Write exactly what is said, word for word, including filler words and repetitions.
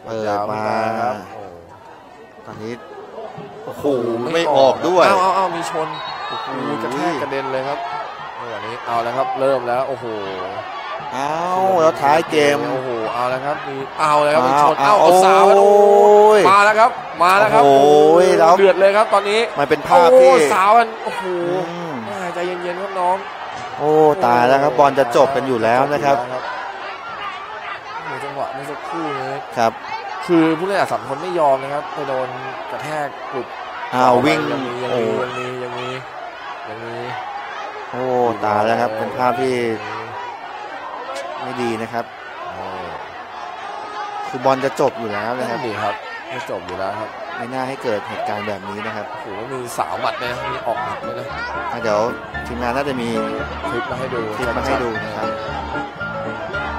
เปิดมาครับตอนนี้โอ้โหไม่ออกด้วยเอาเอาเอามีชนโอ้โหกระแทกกระเด็นเลยครับวันนี้เอาแล้วครับเริ่มแล้วโอ้โหเอาแล้วท้ายเกมโอ้โหเอาแล้วครับมีเอาแล้วครับมีชนเอาเอาสาวโอ้ยมาแล้วครับมาแล้วครับโอ้ยแล้วเดือดเลยครับตอนนี้มันเป็นภาพที่สาวกันโอ้โหใจเย็นๆครับน้องโอ้ตายแล้วครับบอลจะจบกันอยู่แล้วนะครับจังหวะเมื่อสักครู่นี้ครับคือผู้เล่นสามคนไม่ยอมนะครับไปโดนกระแทกกลุ่มอ้าววิ่งยังมียังมียังมียังมียังมีโอ้ตายแล้วครับเป็นภาพที่ไม่ดีนะครับคือบอลจะจบอยู่แล้วนะครับดีครับไม่จบอยู่แล้วครับไม่น่าให้เกิดเหตุการณ์แบบนี้นะครับโอ้โหมีสาวหมัดเลยมีออกหมัดเลยนะเดี๋ยวทีมงานน่าจะมีคลิปมาให้ดูคลิปมาให้ดูนะครับ